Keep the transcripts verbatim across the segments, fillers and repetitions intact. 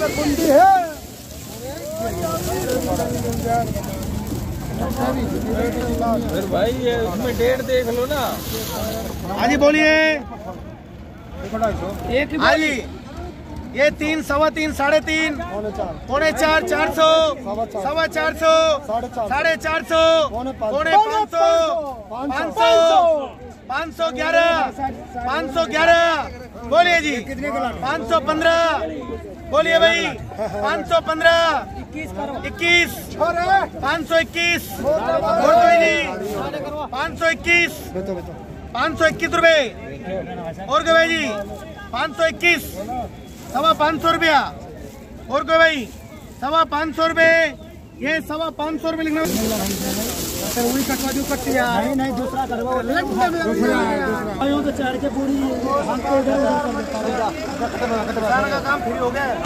कुंडी है। फिर भाई ये उसमें डेट देख लो ना। हाँ जी बोलिए। एक हाँ जी ये तीन सवा तीन साढ़े तीन पौने चार चार सौ सवा चार सौ साढ़े चार सौ पौने पाँच सौ पाँच सौ पाँच सौ ग्यारह पाँच सौ ग्यारह बोलिए जी। पाँच सौ पंद्रह बोलिए भाई। पाँच सौ पंद्रह इक्कीस पाँच सौ इक्कीस जी। पाँच सौ इक्कीस पाँच सौ इक्कीस रुपए और क्या भाई जी। पाँच सौ इक्कीस सवा पाँच सौ रुपया और कोई भाई सवा पाँच सौ रुपए। ये सवा पाँच सौ रुपए लिखना। वही कटवा दो कट नहीं नहीं दूसरा करवा तो चार के पूरी का काम फ्री हो गया।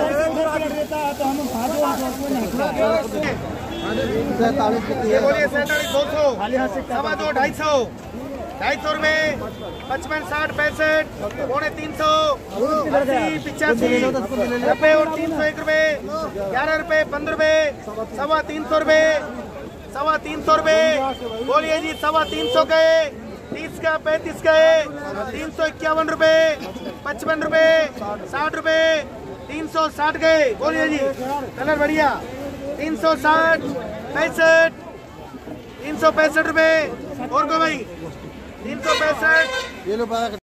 बोलिए सैंतालीस दो सौ सवा दो ढाई सौ ढाई सौ रुपए पचपन साठ पैंसठ पौने तीन सौ अस्सी पिचासी नब्बे और तीन सौ एक रुपए ग्यारह रुपए पंद्रह रुपए सवा तीन सौ रुपए सवा तीन सौ रुपए बोलिए जी। सवा तीन सौ गए तीस का पैंतीस गए तीन सौ इक्यावन रुपए पचपन रुपए साठ रुपए तीन सौ साठ गए बोलिए जी। कलर बढ़िया तीन सौ साठ पैंसठ तीन सौ पैंसठ रुपए और को भाई तीन सौ पैंसठ।